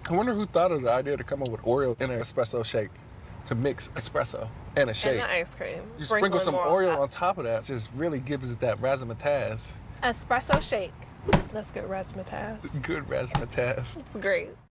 I wonder who thought of the idea to come up with Oreo in an espresso shake, to mix espresso and a shake. And the ice cream. You sprinkle some more Oreo on top of that, just really gives it that razzmatazz. Espresso shake. That's good razzmatazz. Good razzmatazz. It's great.